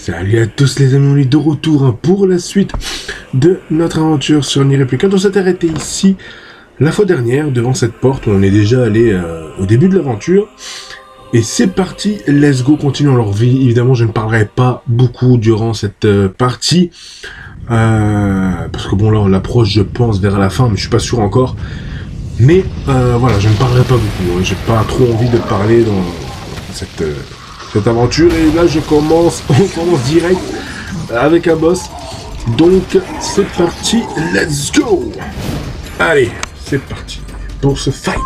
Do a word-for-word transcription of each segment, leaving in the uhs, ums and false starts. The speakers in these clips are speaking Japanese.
Salut à tous les amis, on est de retour hein, pour la suite de notre aventure sur Nier Replicant. On s'est arrêté ici la fois dernière devant cette porte où on est déjà allé euh, au début de l'aventure. Et c'est parti, let's go, continuons leur vie. Évidemment, je ne parlerai pas beaucoup durant cette euh, partie. Euh, parce que bon là on l'approche je pense vers la fin, mais je suis pas sûr encore. Mais euh, voilà, je ne parlerai pas beaucoup, hein. J'ai pas trop envie de parler dans cette... Euh, cette aventure, et là je commence, on commence direct avec un boss, donc c'est parti, let's go. Allez, c'est parti pour ce fight.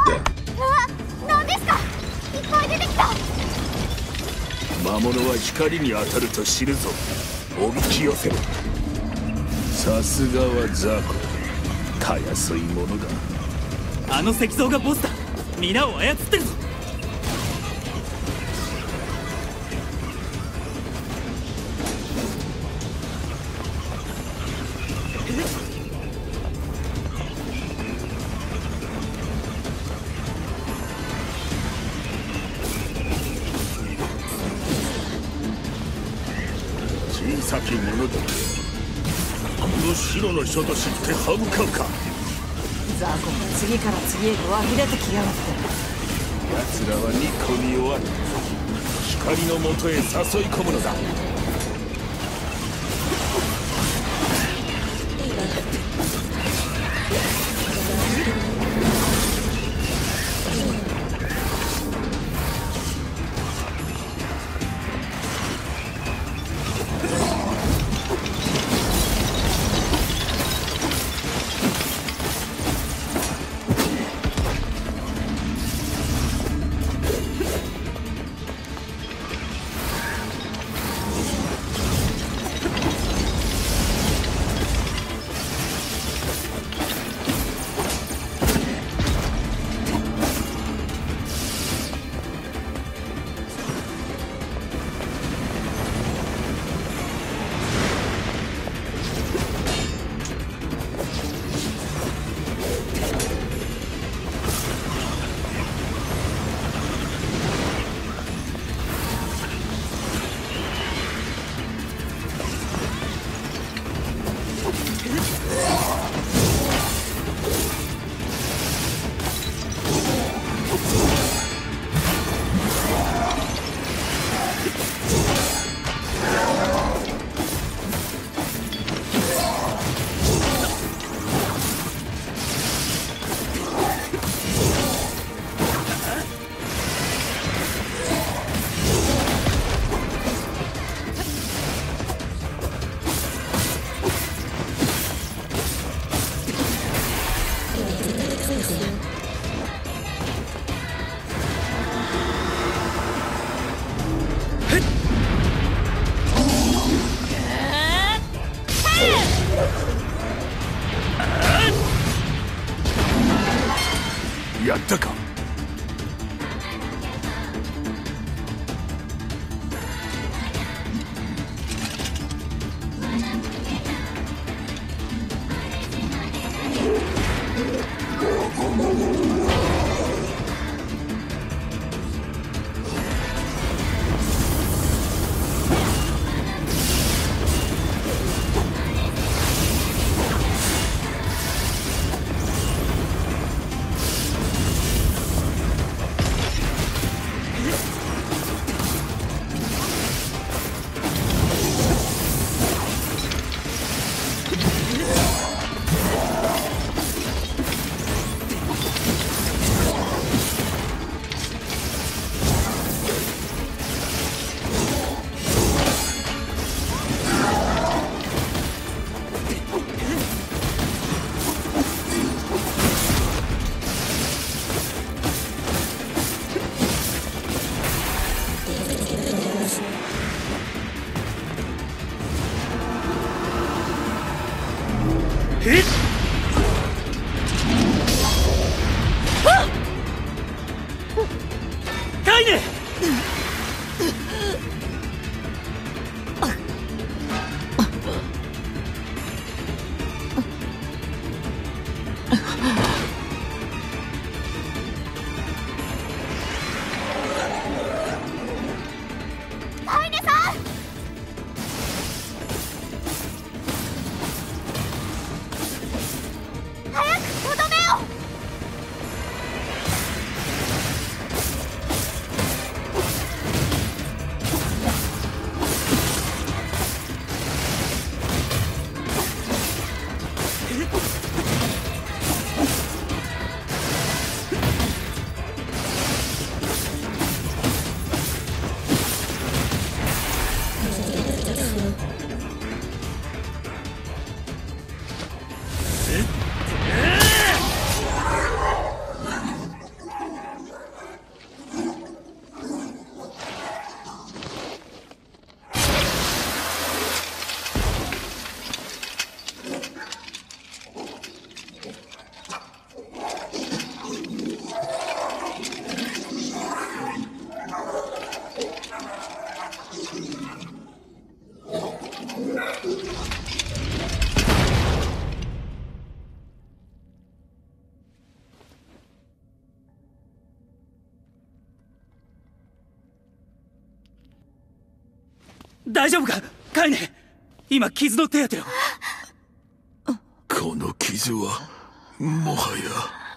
大丈夫かカイネ。今傷の手当てを。 この傷はもはや。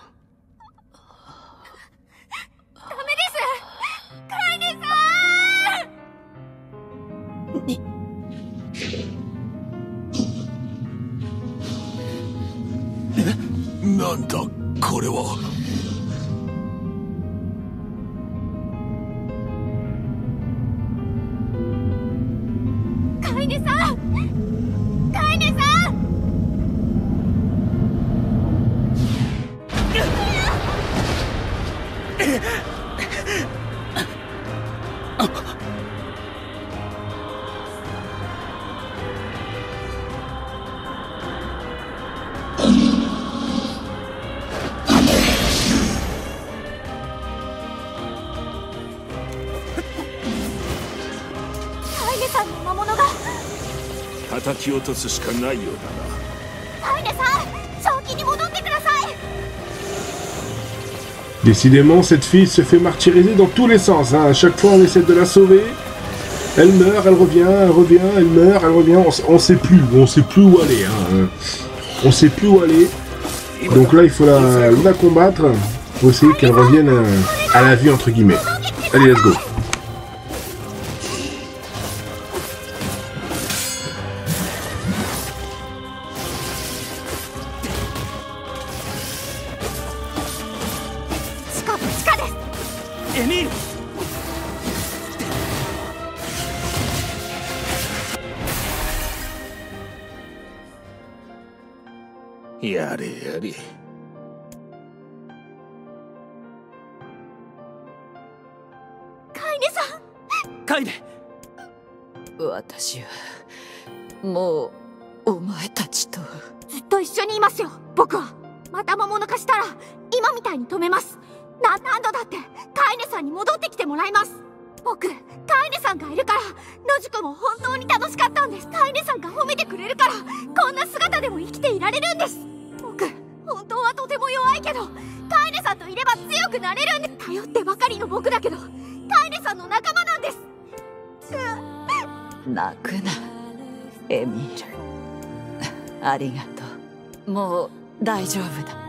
ダメですカイネさん。 え、なんだこれは。 カイネさん、カイネさん。カイネさんの魔物が。 叩き落とすしかないようだな。 カイネさん、正気に戻ってください。 Décidément, cette fille se fait martyriser dans tous les sens. Hein. À chaque fois, on essaie de la sauver. Elle meurt, elle revient, elle revient, elle meurt, elle revient. On, on sait plus, on sait plus où aller. Hein. On sait plus où aller. Donc là, il faut la, la combattre pour essayer qu'elle revienne à, à la vie entre guillemets. Allez, let's go. Émile。やれやれ。 カイネさん。 カイネ。 私はもうお前たちとずっと一緒にいますよ。僕はまた魔物化したら今みたいに止めます。な何度だってカイネさんに戻ってきてもらいます。僕、カイネさんがいるから野宿も本当に楽しかったんです。カイネさんが褒めてくれるからこんな姿でも生きていられるんです。僕、本当はとても弱いけどカイネさんといれば強くなれるんです。頼ってばかりの僕だけどカイネさんの仲間なんです。 泣くなエミール。ありがとう。もう大丈夫だ。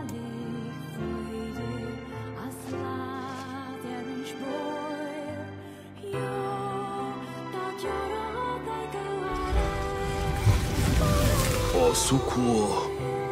あそこは。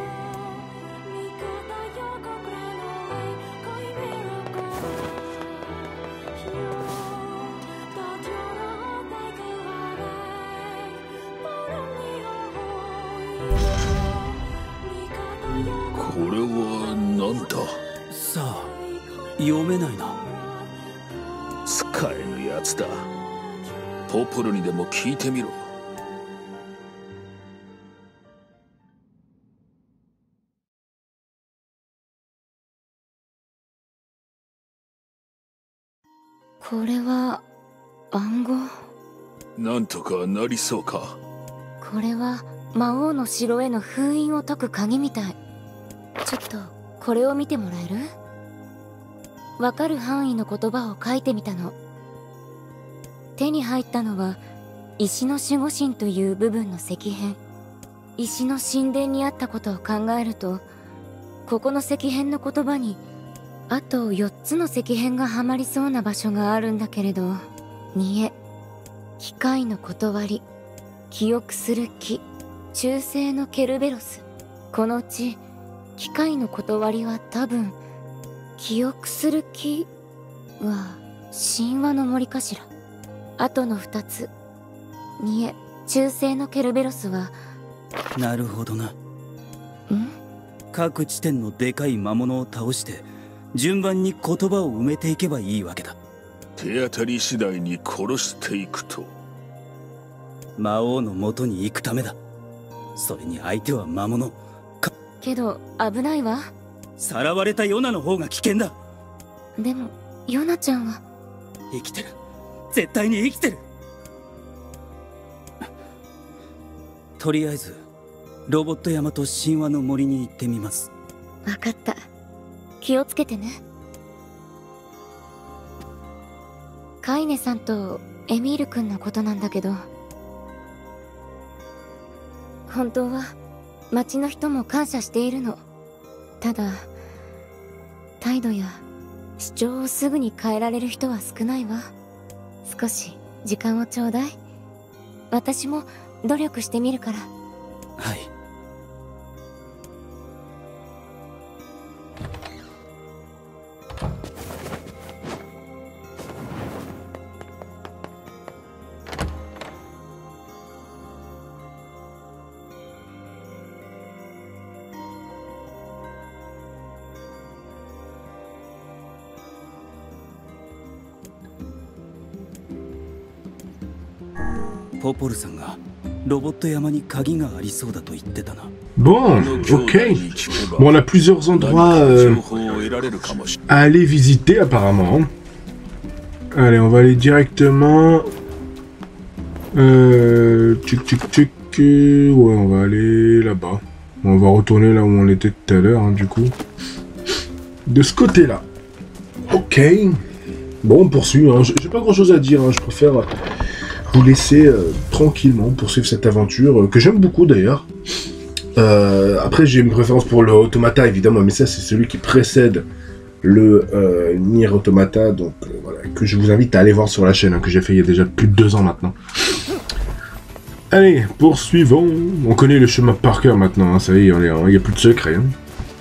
これは何だ。 さあ、読めないな。 使えぬやつだ。ポポロにでも聞いてみろ。 これは暗号。 なんとかなりそうか。 これは魔王の城への封印を解く鍵みたい。ちょっとこれを見てもらえる？わかる範囲の言葉を書いてみたの。手に入ったのは石の守護神という部分の石片。石の神殿にあったことを考えると、ここの石片の言葉にあとよっつの石片がはまりそうな場所があるんだけれど、煮え、機械の断り、記憶する木、忠誠のケルベロス。このうち機械の断りは多分記憶する木は神話の森かしら。あとの二つ、煮え、忠誠のケルベロスは。 なるほどな。 ん？ 各地点のでかい魔物を倒して順番に言葉を埋めていけばいいわけだ。 手当たり次第に殺していくと。 魔王の元に行くためだ。それに相手は魔物か。 けど危ないわ。 さらわれたヨナの方が危険だ。 でもヨナちゃんは生きてる。絶対に生きてる。とりあえずロボット山と神話の森に行ってみます。 分かった。気をつけてね。カイネさんとエミール君のことなんだけど、 本当は町の人も感謝しているの。ただ態度や主張をすぐに変えられる人は少ないわ。少し時間をちょうだい。私も努力してみるから。 はい。ポポルさんがロボット山に鍵がありそうだと言ってたな。 Bon, ok. Bon, on a plusieurs endroits euh, à aller visiter apparemment. Allez, on va aller directement. Euh, tchic tchic tchic. Ouais, on va aller là-bas. On va retourner là où on était tout à l'heure, hein, du coup. De ce côté-là. Ok. Bon, on poursuit. Hein. J'ai pas grand-chose à dire. Hein. Je préfère vous laisser euh, tranquillement poursuivre cette aventure, euh, que j'aime beaucoup d'ailleurs. Euh, après, j'ai une préférence pour le Automata, évidemment, mais ça, c'est celui qui précède le euh, Nier Automata, donc euh, voilà, que je vous invite à aller voir sur la chaîne, hein, que j'ai fait il y a déjà plus de deux ans maintenant. Allez, poursuivons. On connaît le chemin par cœur maintenant, hein, ça y est, il n'y a plus de secret. Hein.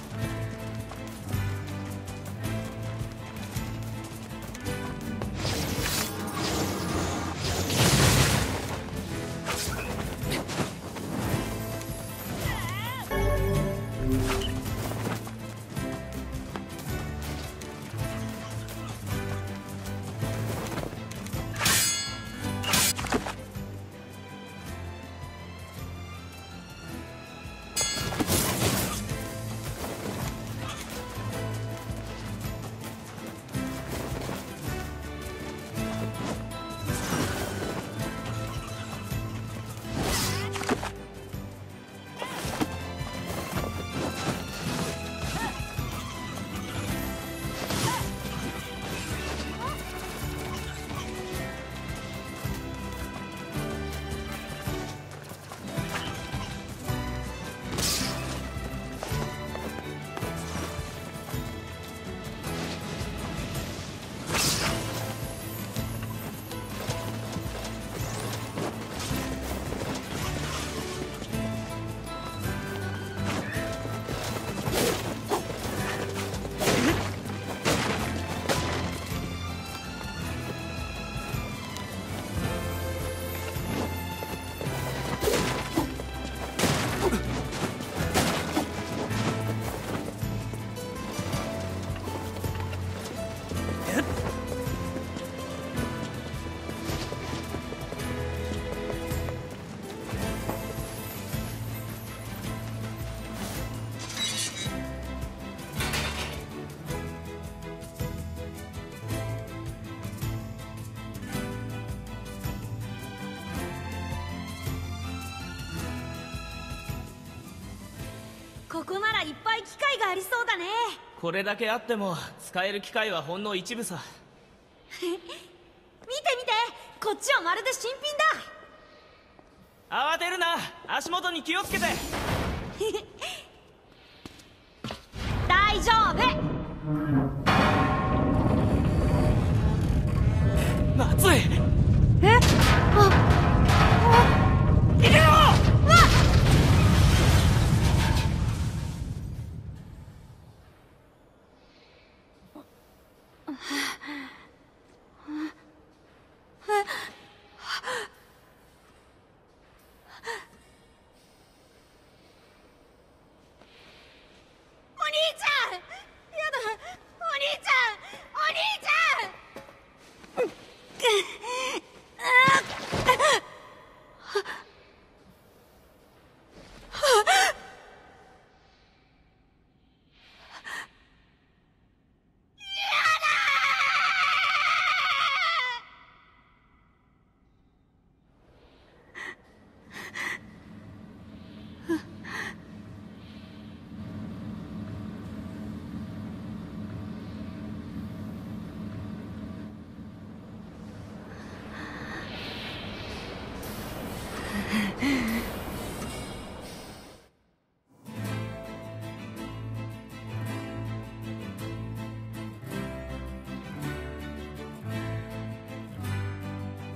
ここならいっぱい機械がありそうだね。 これだけあっても使える機械はほんの一部さ。 見て見て、こっちはまるで新品だ。慌てるな、足元に気をつけて。 大丈夫。 まずい。 え？あ、あ、 逃げろ！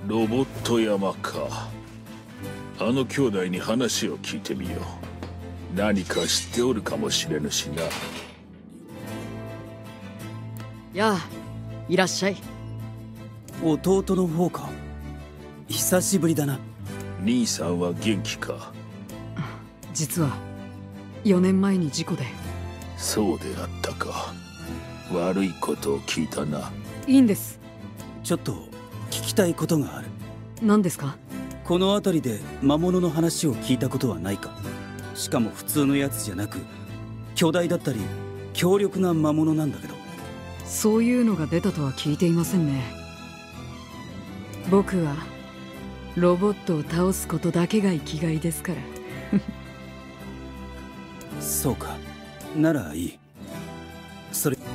ロボット山か。あの兄弟に話を聞いてみよう。何か知っておるかもしれぬしな。 やあ、いらっしゃい。 弟の方か。久しぶりだな。 兄さんは元気か。 実はよねんまえに事故で。 そうであったか。悪いことを聞いたな。 いいんです。 ちょっと聞きたいことがある。 何ですか？ この辺りで魔物の話を聞いたことはないか。しかも普通のやつじゃなく巨大だったり強力な魔物なんだけど。 そういうのが出たとは聞いていませんね。僕はロボットを倒すことだけが生きがいですから。 そうか、ならいい。それ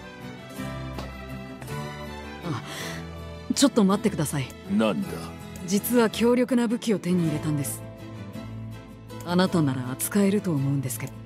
あ、ちょっと待ってください。 なんだ。 実は強力な武器を手に入れたんです。あなたなら扱えると思うんですけど。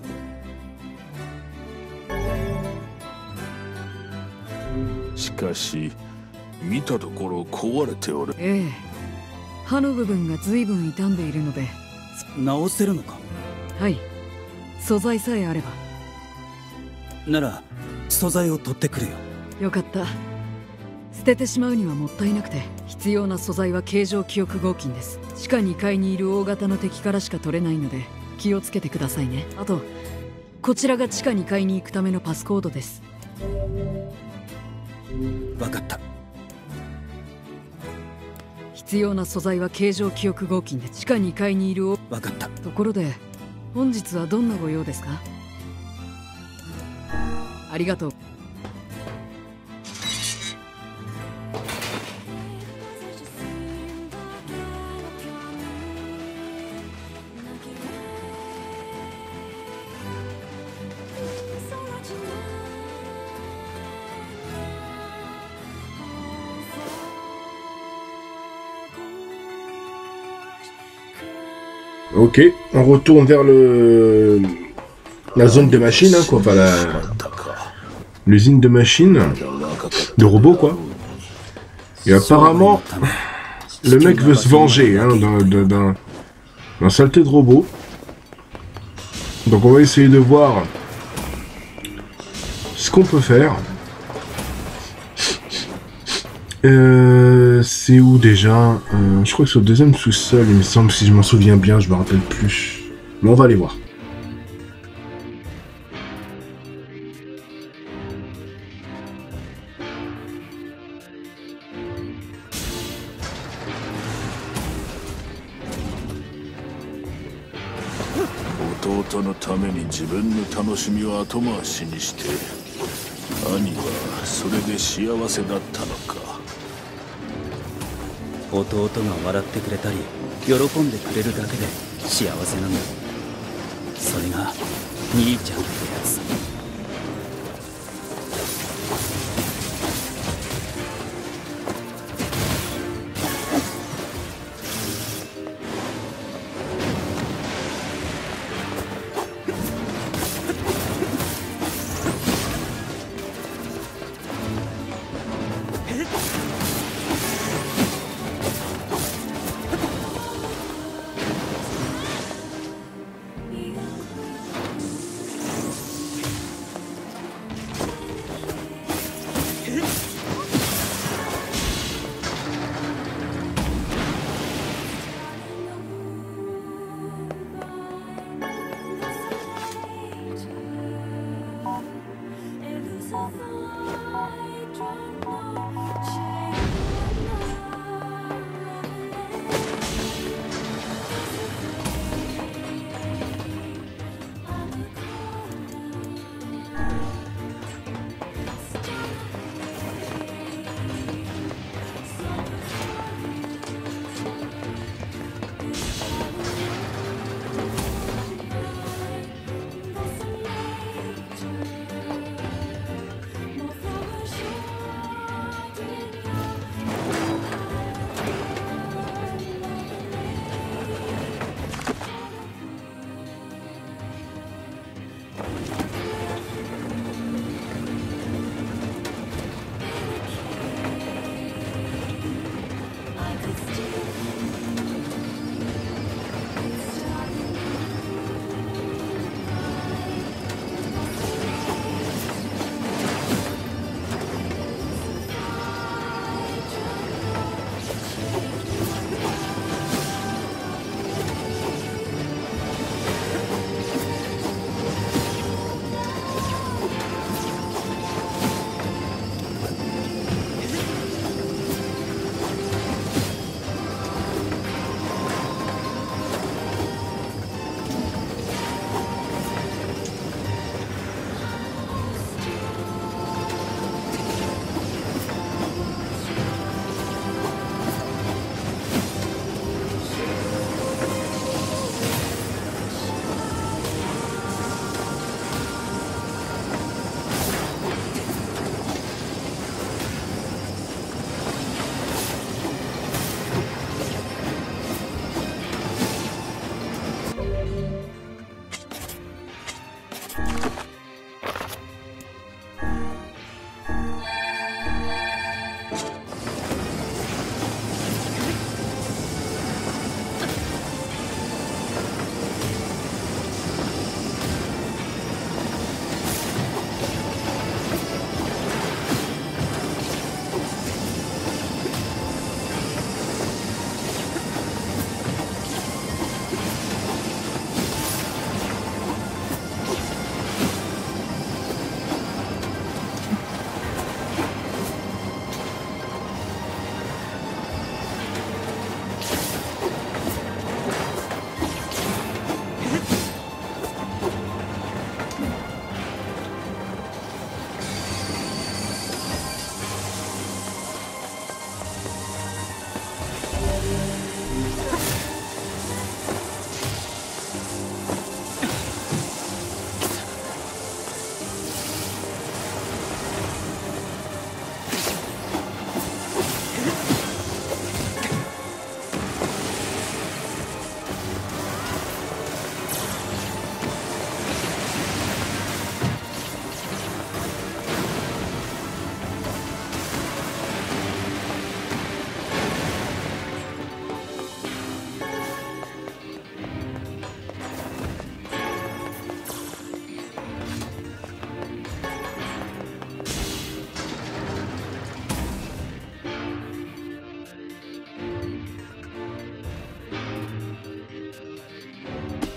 しかし見たところ壊れておる。 ええ、刃の部分が随分傷んでいるので。 直せるのか？ はい、素材さえあれば。 なら素材を取ってくるよ。 よかった。捨ててしまうにはもったいなくて、必要な素材は形状記憶合金です。地下にかいにいる大型の敵からしか取れないので気をつけてくださいね。あと、こちらが地下にかいに行くためのパスコードです。 わかった。 必要な素材は形状記憶合金で地下にかいにいる。 わかった。 ところで本日はどんなご用ですか？ありがとう。 Ok, on retourne vers le la zone de machine, hein, quoi, enfin la l'usine de machines, de robots, quoi. Et apparemment, le mec veut se venger, hein, d'un d'un d'un saleté de robot. Donc on va essayer de voir ce qu'on peut faire. Euh, c'est où déjà euh, Je crois que c'est au deuxième sous-sol, il me semble, si je m'en souviens bien, je me rappelle plus. Mais on va aller voir. Ototo 弟が笑ってくれたり喜んでくれるだけで幸せなんだ。それが兄ちゃんってやつ。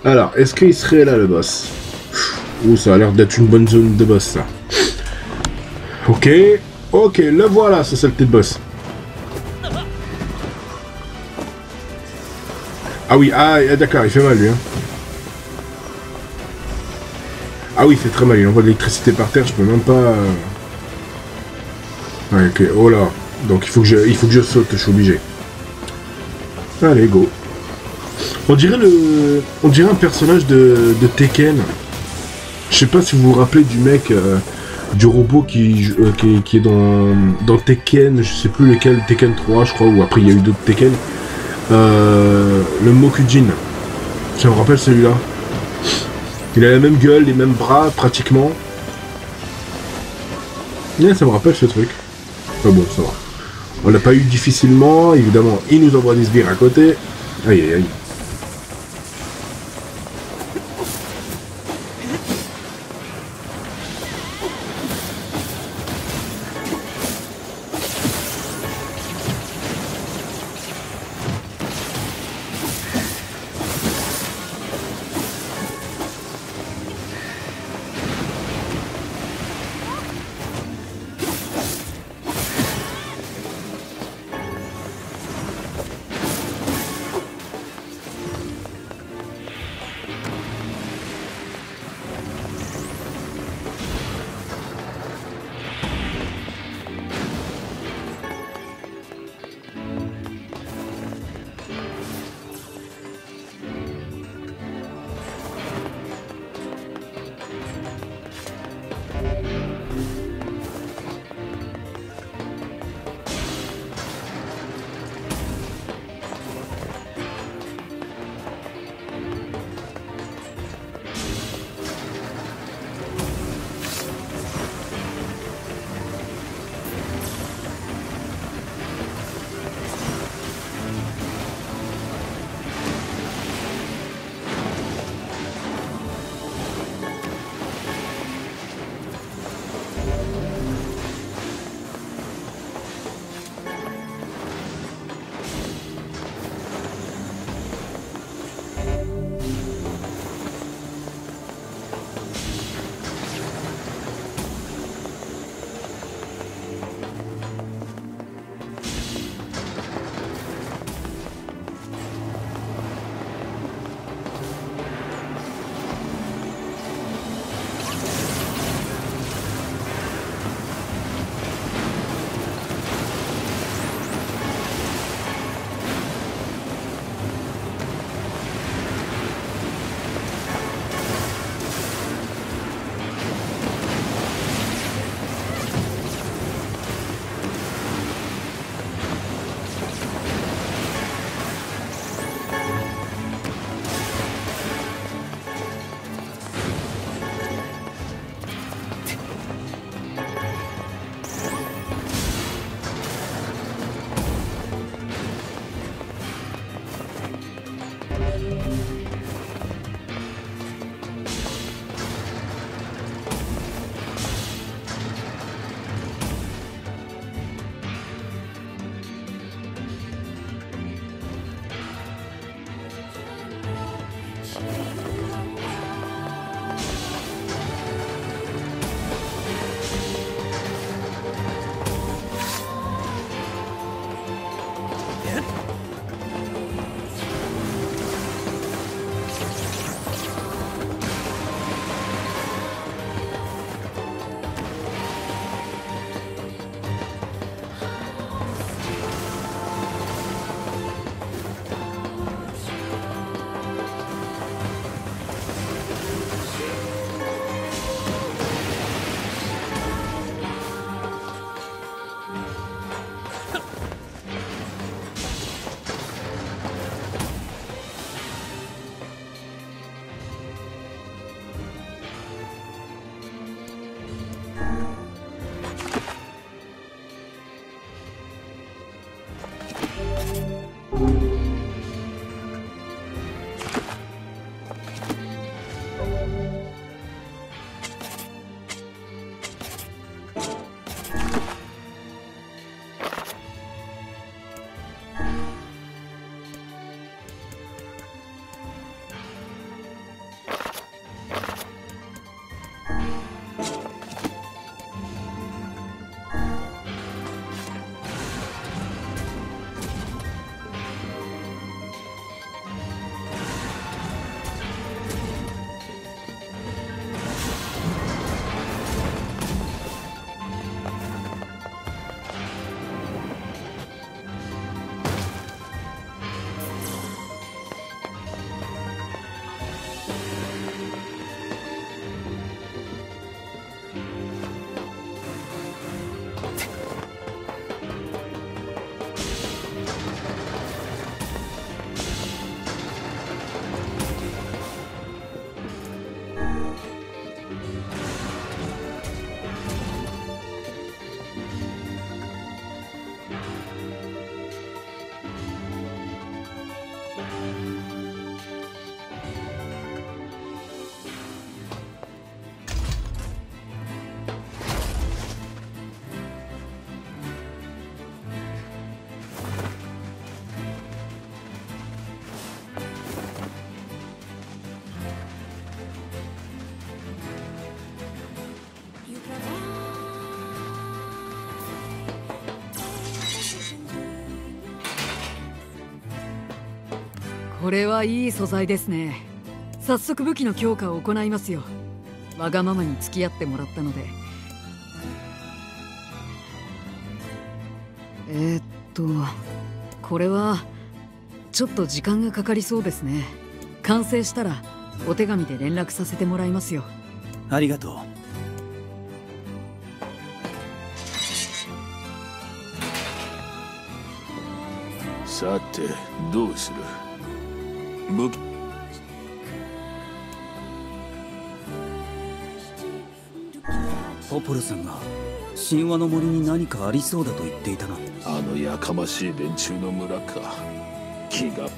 Alors, est-ce qu'il serait là, le boss? Ouh, ça a l'air d'être une bonne zone de boss, ça. Ok. Ok, le voilà, ce saleté de boss. Ah oui, ah, d'accord, il fait mal, lui. Hein. Ah oui, il fait très mal, il envoie de l'électricité par terre, je peux même pas... Ouais, ok, oh là. Donc il faut que je, il faut que je saute, je suis obligé. Allez, go. On dirait le... On dirait un personnage de, de Tekken. Je sais pas si vous vous rappelez du mec... Euh, du robot qui, euh, qui, qui est dans, dans Tekken, je sais plus lequel, Tekken trois, je crois, ou après il y a eu d'autres Tekken. Euh, le Mokujin. Ça me rappelle celui-là. Il a la même gueule, les mêmes bras, pratiquement. Yeah, ça me rappelle ce truc. Enfin bon, ça va. On l'a pas eu difficilement, évidemment, il nous envoie des sbires à côté. Aïe aïe aïe. これはいい素材ですね。早速武器の強化を行いますよ。わがままに付き合ってもらったので。えー、っとこれはちょっと時間がかかりそうですね。完成したらお手紙で連絡させてもらいますよ。 ありがとう。 さてどうする。武器ポポルさんが神話の森に何かありそうだと言っていたな。 あのやかましい連中の村か。気が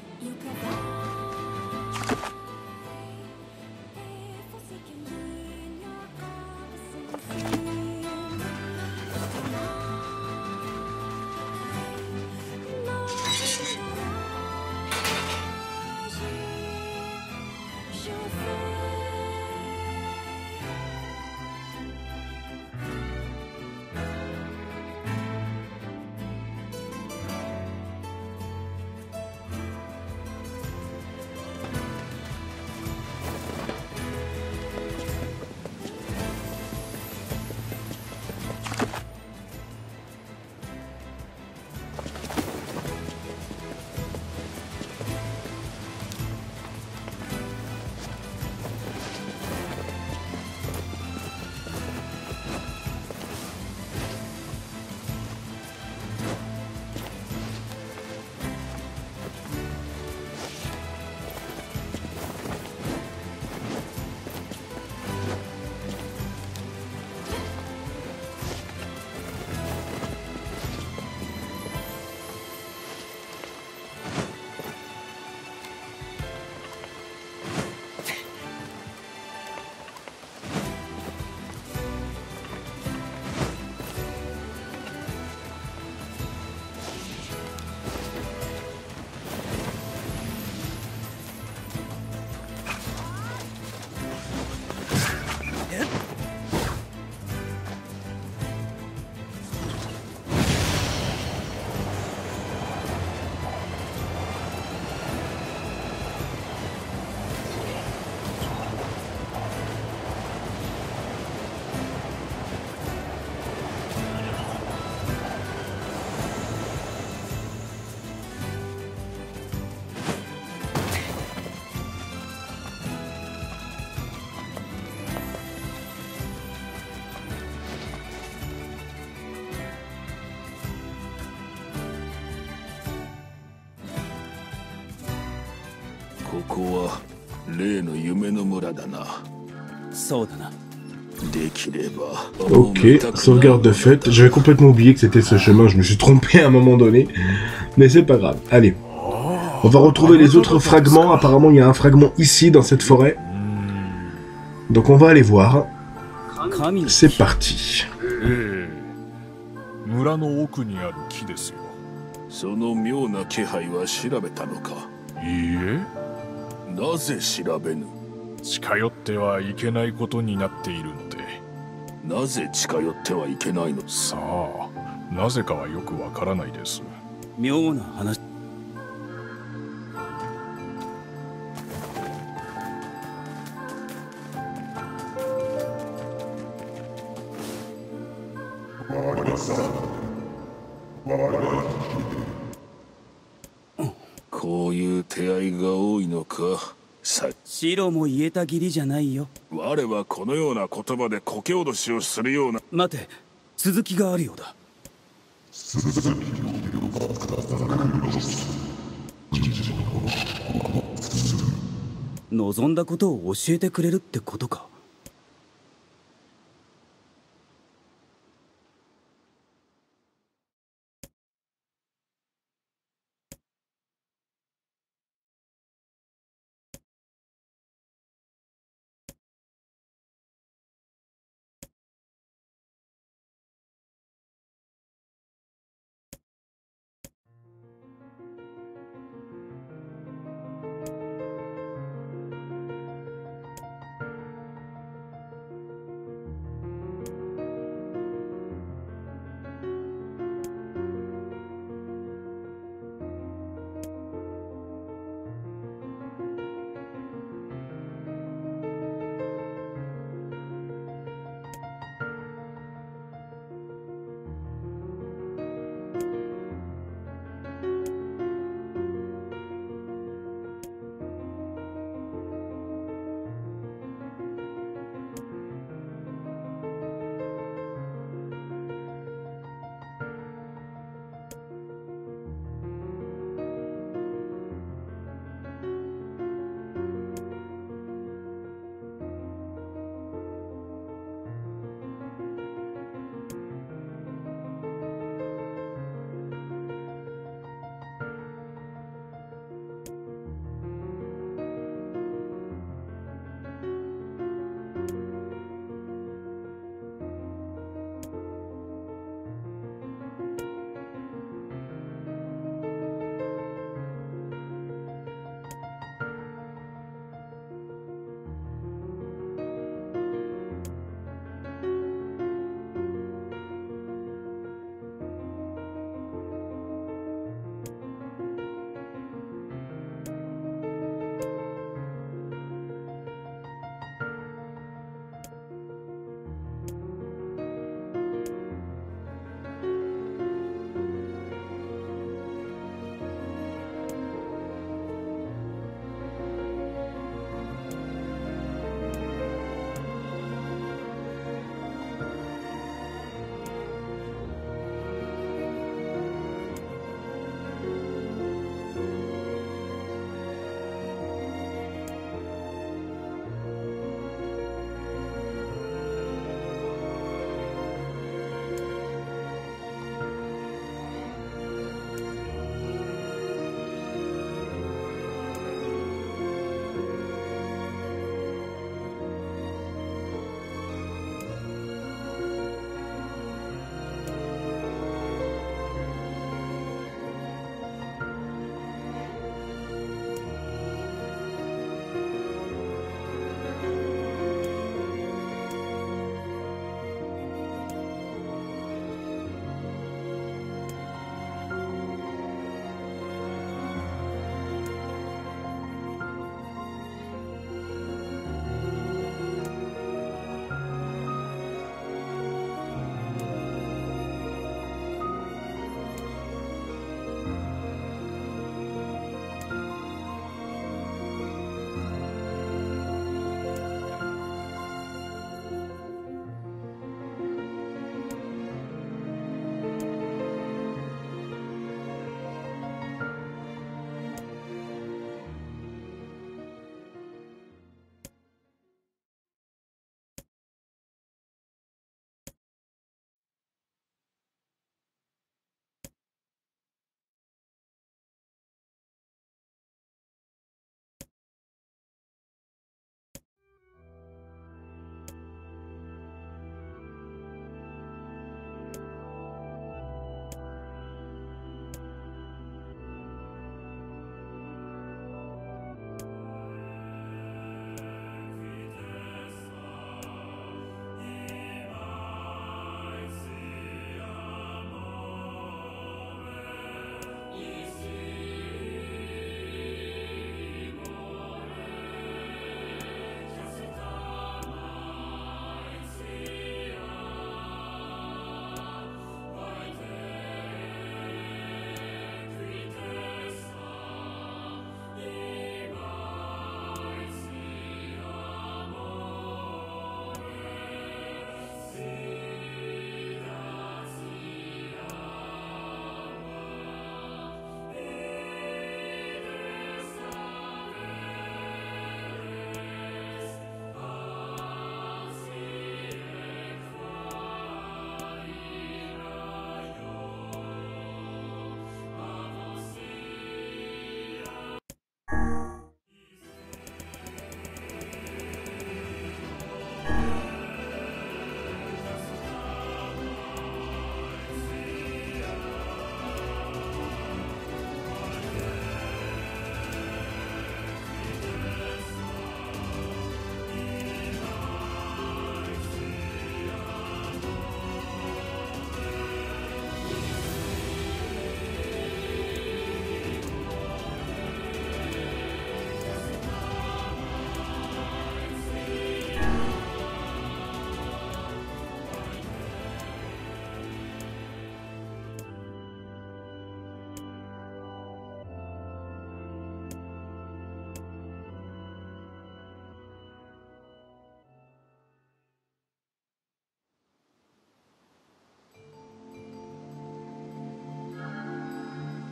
ここは例の夢の村だな。 そうだな。 できれば。 Ok, sauvegarde de fait. J'avais complètement oublié que c'était ce chemin, je me suis trompé à un moment donné. Mais c'est pas grave. Allez. On va retrouver les autres fragments. Apparemment, il y a un fragment ici, dans cette forêt. Donc on va aller voir. C'est parti. 村の奥にある木ですよ。 その妙な気配は調べたのか。 いいえ。 なぜ調べぬ。 近寄ってはいけないことになっているので。 なぜ近寄ってはいけないの。 さあ、なぜかはよくわからないです。 妙な話。 こういう手合いが多いのか。さ白も言えた義理じゃないよ。 我はこのような言葉でこけ脅しをするような。 待て、続きがあるようだ。望んだことを教えてくれるってことか。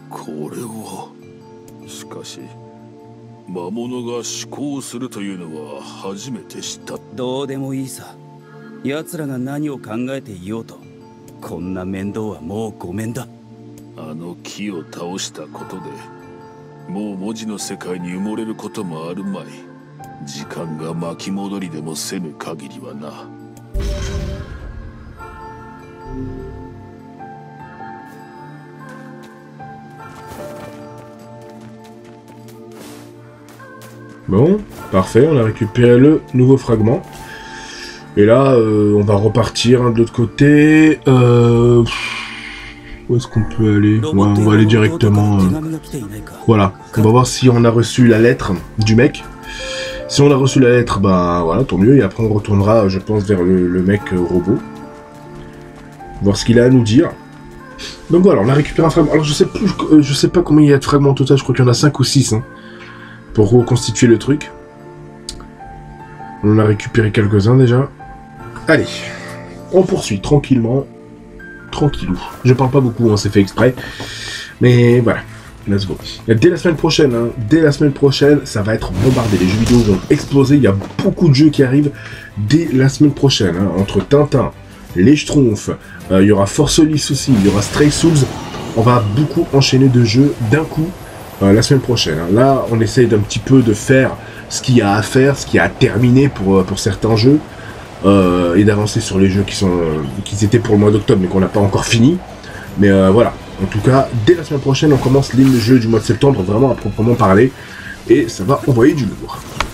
これはしかし魔物が思考するというのは初めて知った。 どうでもいいさ。奴らが何を考えていようと、こんな面倒はもうごめんだ。 あの木を倒したことでもう文字の世界に埋もれることもあるまい。時間が巻き戻りでもせぬ限りはな。 Bon, parfait, on a récupéré le nouveau fragment. Et là, euh, on va repartir hein, de l'autre côté. Euh... Où est-ce qu'on peut aller? Ouais, on va aller directement... Euh... Voilà, on va voir si on a reçu la lettre du mec. Si on a reçu la lettre, bah voilà, tant mieux. Et après, on retournera, je pense, vers le, le mec euh, robot. Voir ce qu'il a à nous dire. Donc voilà, on a récupéré un fragment. Alors, je sais plus, euh, je sais pas combien il y a de fragments au total. Je crois qu'il y en a cinq ou six. Hein, pour reconstituer le truc. On en a récupéré quelques-uns déjà. Allez, on poursuit tranquillement. Tranquillou. Je parle pas beaucoup, hein, c'est fait exprès. Mais voilà, let's go. Dès la semaine prochaine, hein, dès la semaine prochaine, ça va être bombardé. Les jeux vidéo vont exploser. Il y a beaucoup de jeux qui arrivent dès la semaine prochaine. Hein, entre Tintin, les Schtroumpfs, euh, il y aura Force Solis aussi, il y aura Stray Souls. On va beaucoup enchaîner de jeux d'un coup euh, la semaine prochaine. Hein. Là, on essaye d'un petit peu de faire ce qu'il y a à faire, ce qu'il y a à terminer pour, pour certains jeux. Euh, et d'avancer sur les jeux qui sont euh, qui étaient pour le mois d'octobre mais qu'on n'a pas encore fini. Mais euh, voilà, en tout cas, dès la semaine prochaine, on commence les jeux du mois de septembre, vraiment à proprement parler. Et ça va envoyer du lourd.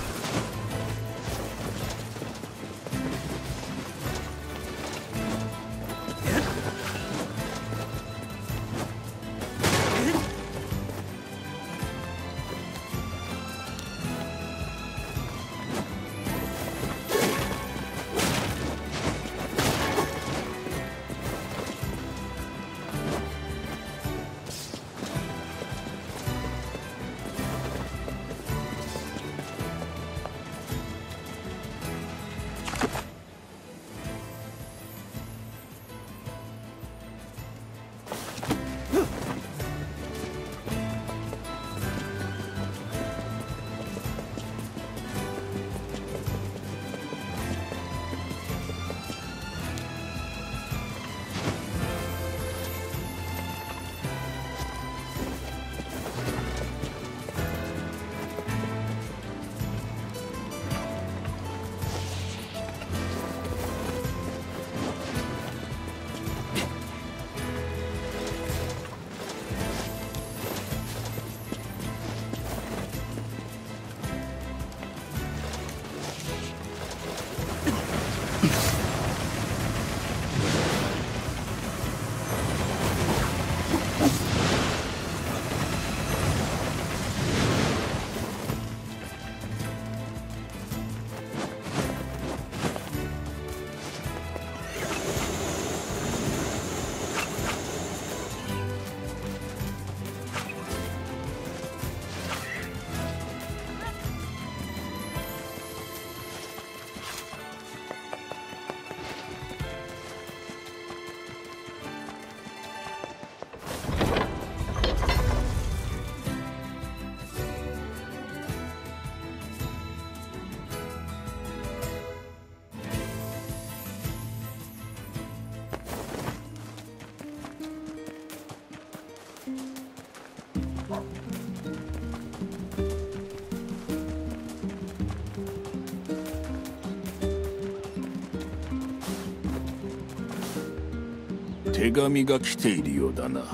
手紙が来ているようだな。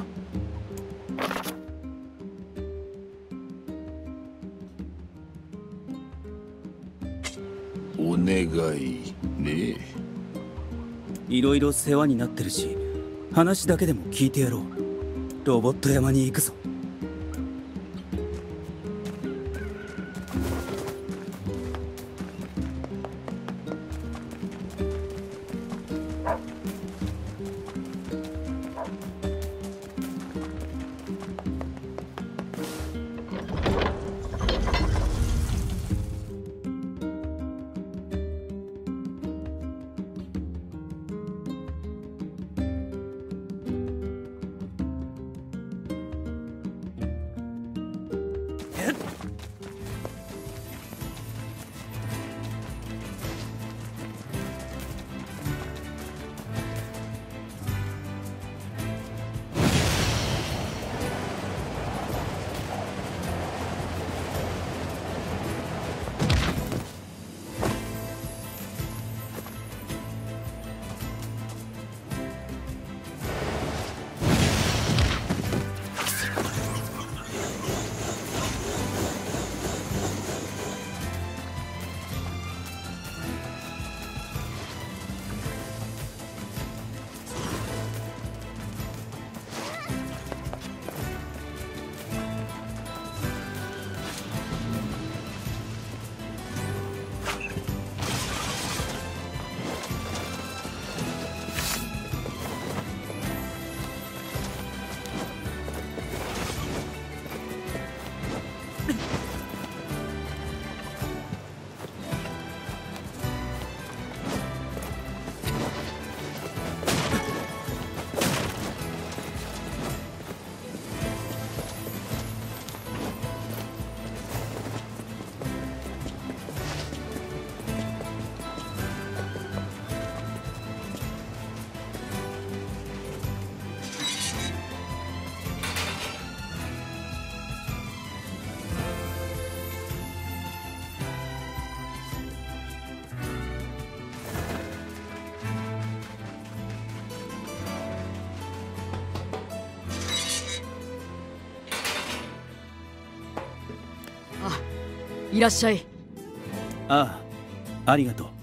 お願いね。 いろいろ世話になってるし、話だけでも聞いてやろう。ロボット山に行くぞ。 いらっしゃい。 ああ、ありがとう。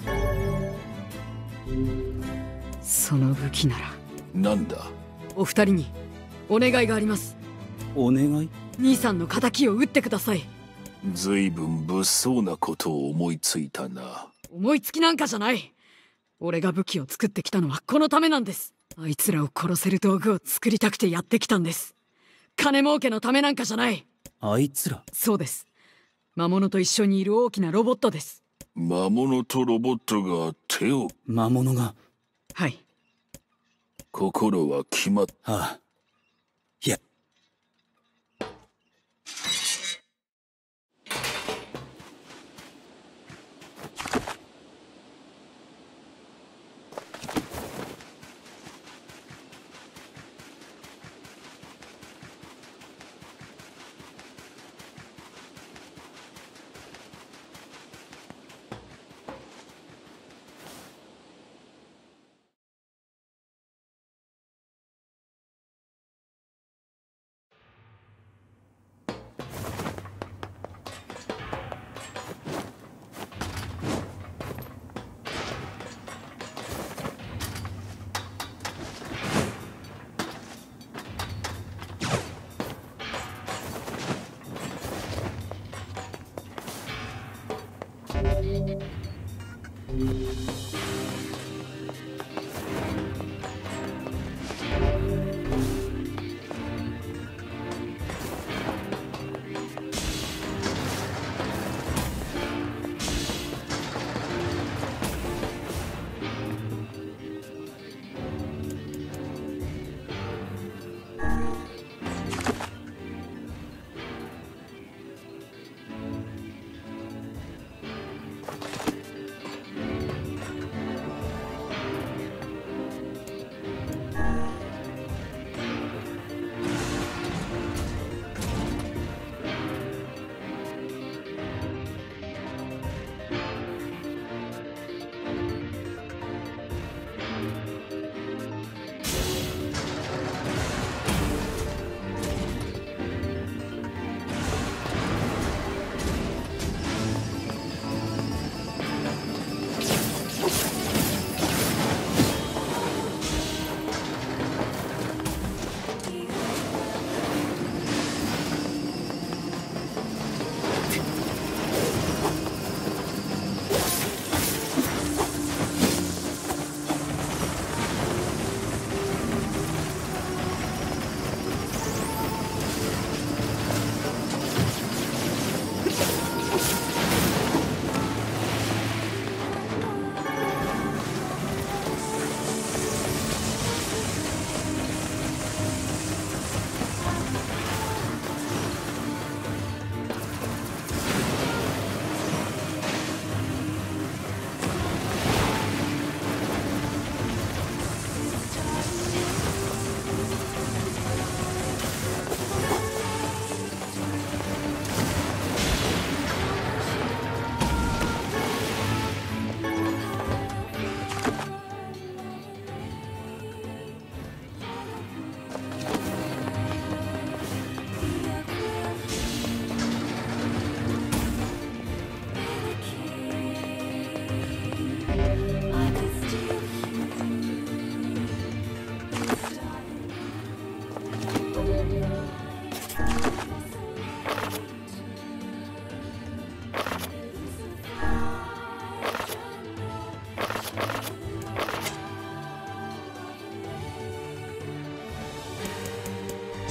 その武器ならなんだ。 お二人にお願いがあります。 お願い？ 兄さんの仇を撃ってください。 ずいぶん物騒なことを思いついたな。 思いつきなんかじゃない。俺が武器を作ってきたのはこのためなんです。あいつらを殺せる道具を作りたくてやってきたんです。金儲けのためなんかじゃない。 あいつら？ そうです。魔物と一緒にいる大きなロボットです。 魔物とロボットが手を。 魔物が？ はい。 心は決まった。 ああ。いや。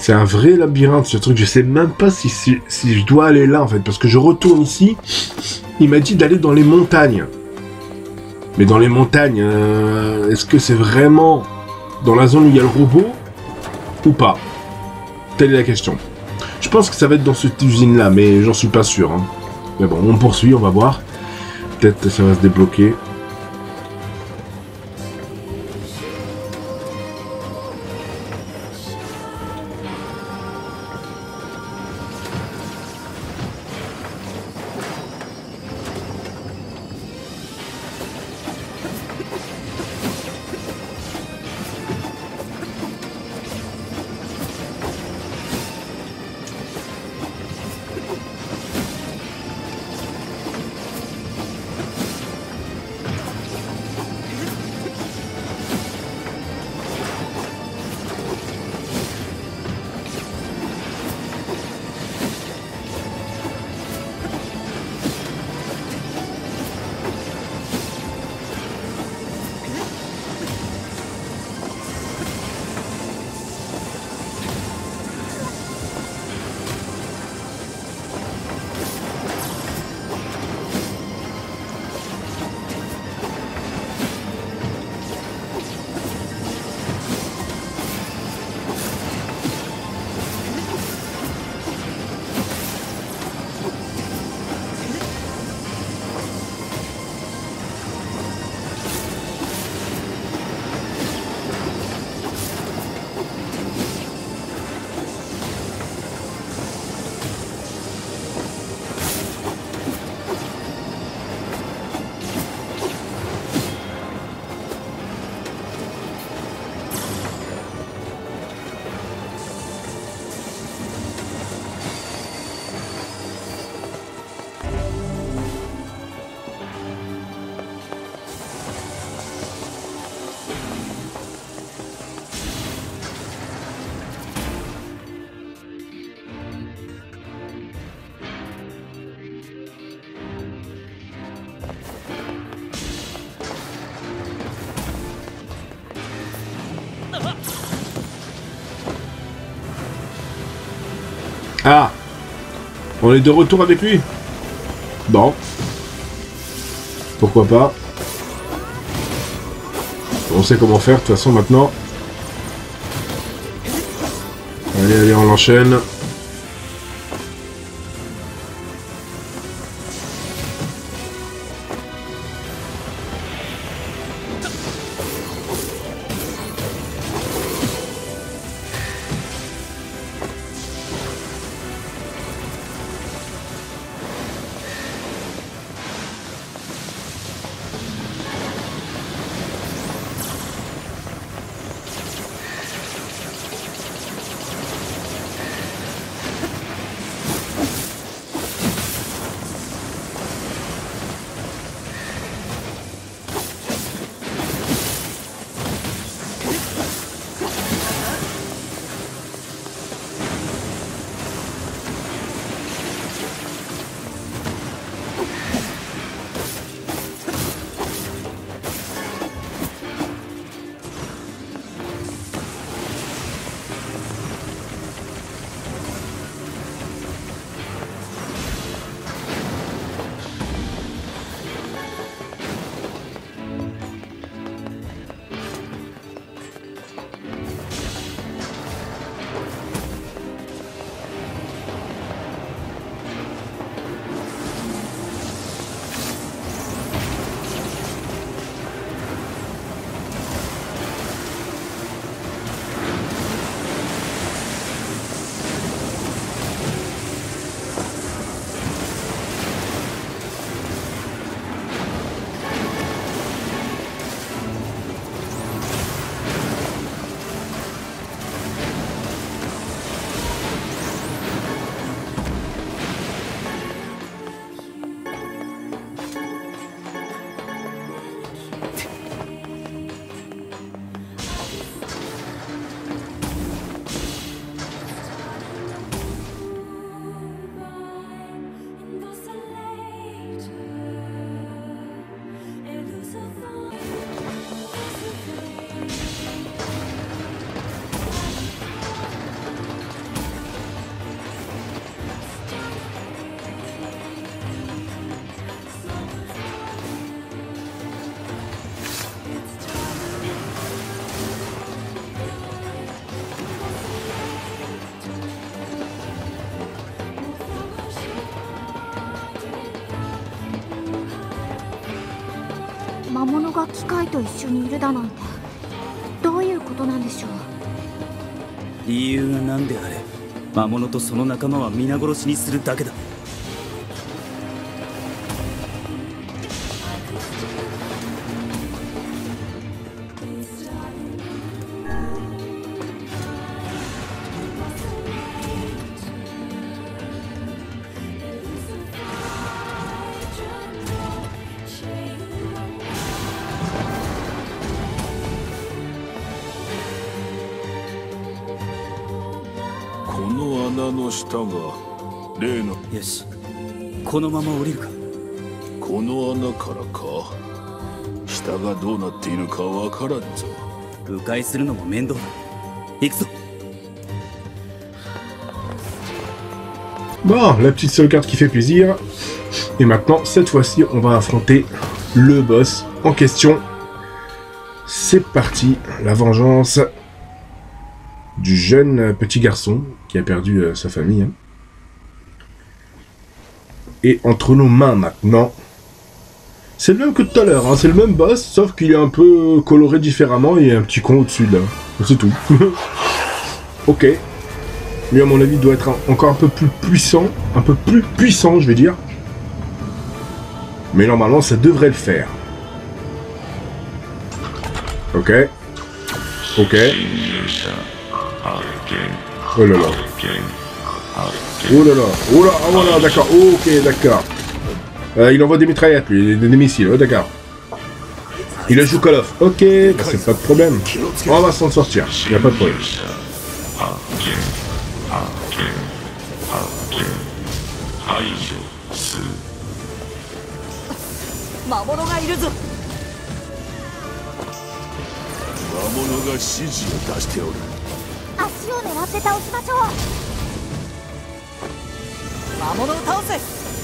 C'est un vrai labyrinthe, ce truc. Je sais même pas si, si, si je dois aller là, en fait. Parce que je retourne ici. Il m'a dit d'aller dans les montagnes. Mais dans les montagnes, euh, est-ce que c'est vraiment dans la zone où il y a le robot ou pas? Telle est la question. Je pense que ça va être dans cette usine-là, mais j'en suis pas sûr. Hein. Mais bon, on poursuit, on va voir. Peut-être que ça va se débloquer. Ah, on est de retour avec lui. Bon. Pourquoi pas. On sait comment faire de toute façon maintenant. Allez, allez, on l'enchaîne. 魔物が機械と一緒にいるだなんてどういうことなんでしょう。 理由が何であれ魔物とその仲間は皆殺しにするだけだ。 この穴の下が例の。 よし、このまま降りるか。 この穴からか。下がどうなっているかわからんぞ。 迂回するのも面倒だ。行くぞ。 Bon, la petite sauvegarde qui fait plaisir. Et maintenant, cette fois-ci, on va affronter le boss en question. C'est parti, la vengeance du jeune petit garçon qui a perdu euh, sa famille. Hein. Et entre nos mains maintenant, c'est le même que tout à l'heure, hein. C'est le même boss, sauf qu'il est un peu coloré différemment et un petit con au-dessus là. C'est tout. Ok. Lui, à mon avis, doit être un, encore un peu plus puissant. Un peu plus puissant, je vais dire. Mais normalement, ça devrait le faire. Ok. Ok. Oh là là. Oh là là. Oh là, oh voilà, d'accord. Ok, d'accord. Euh, il envoie des mitraillettes, lui, des, des missiles. Oh, d'accord. Il a joué Call of. Ok, bah, c'est pas de problème. On va s'en sortir. Il n'y a pas de problème. 魔物がいるぞ。 魔物が指示を出しておる。 足を狙って倒しましょう。 魔物を倒せ。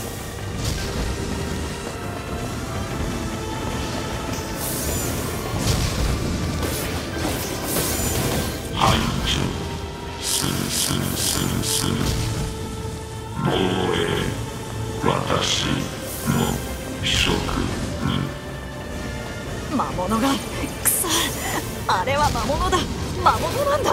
排除するするするする防衛私の職務。 魔物がくそ、あれは魔物だ。魔物なんだ。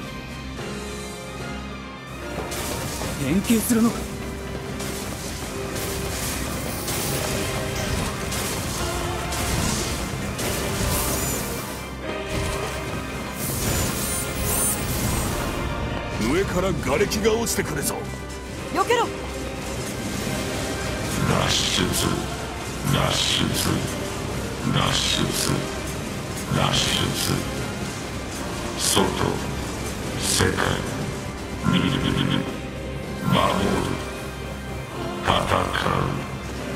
連携するのか。 上から瓦礫が落ちてくるぞ。 避けろ。 脱出脱出脱出脱出外世界見る守る戦う。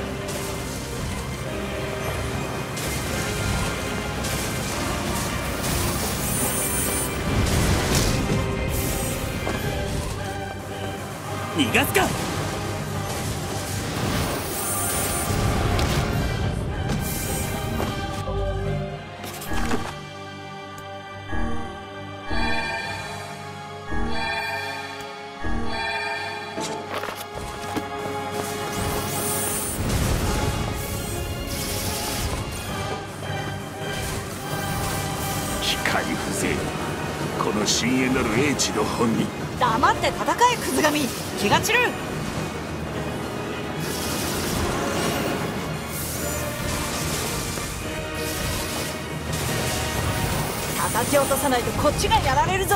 逃がすか。 機械不正、この深淵なる英知の本人。 黙って戦えクズ神。気が散る。叩き落とさないとこっちがやられるぞ。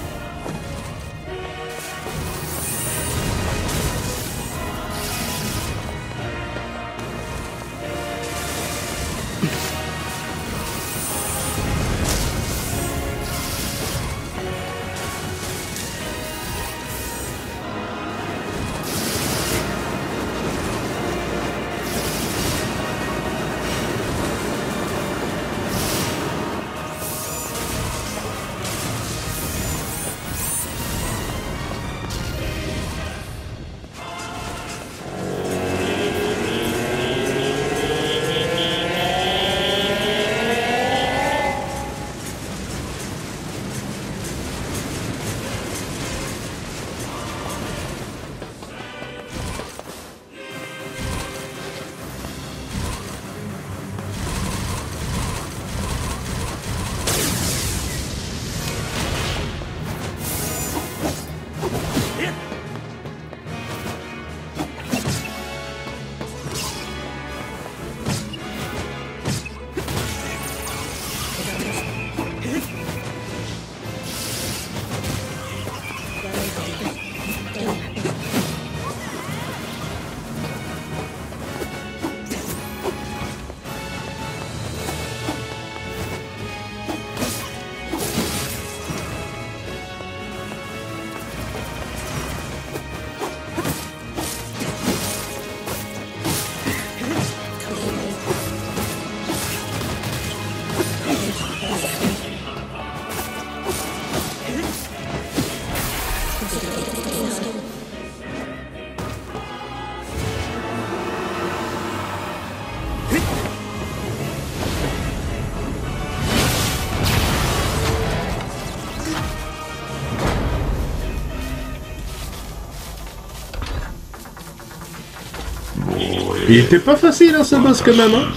Il était pas facile hein, ce boss quand même. Hein.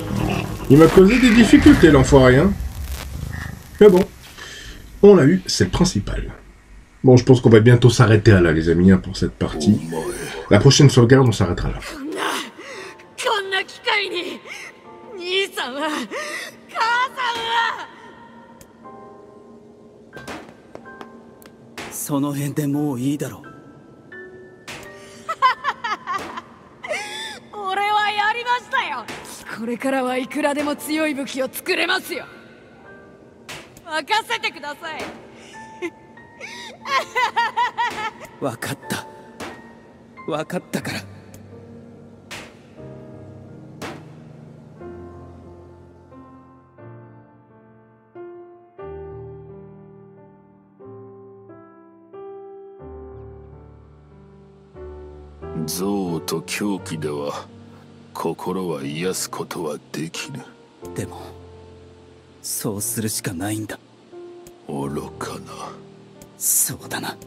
Il m'a causé des difficultés l'enfoiré. Hein. Mais bon, on l'a eu, c'est le principal. Bon, je pense qu'on va bientôt s'arrêter là les amis hein, pour cette partie. La prochaine sauvegarde, on s'arrêtera là. その辺でもういいだろう。 俺はやりましたよ。これからはいくらでも強い武器を作れますよ。任せてください。 分かった。分かったから。 憎悪と狂気では心は癒すことはできぬ。 でもそうするしかないんだ。 愚かな。 そうだな。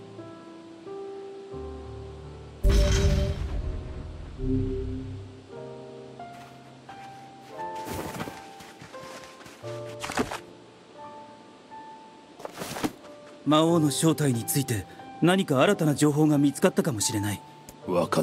魔王の正体について何か新たな情報が見つかったかもしれない。 分かった。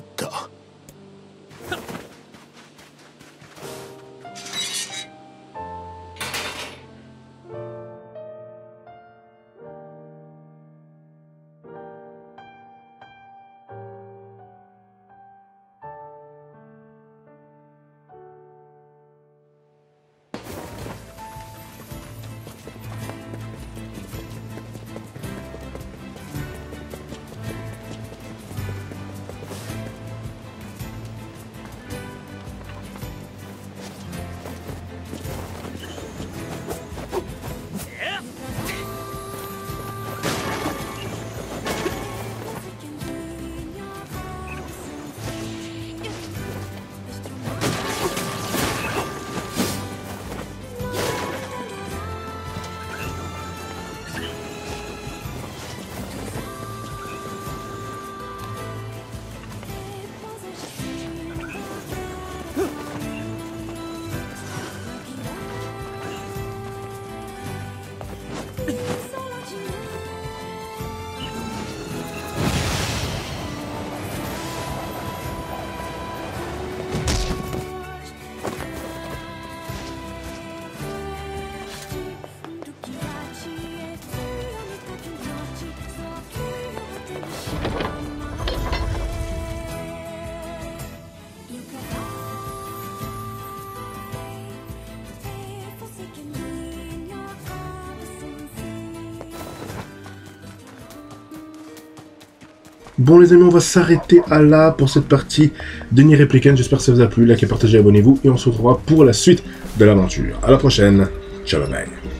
Bon les amis, on va s'arrêter à là pour cette partie de Nier Replicant. J'espère que ça vous a plu. Likez, partagez, abonnez-vous et on se retrouvera pour la suite de l'aventure. À la prochaine. Ciao, bye bye.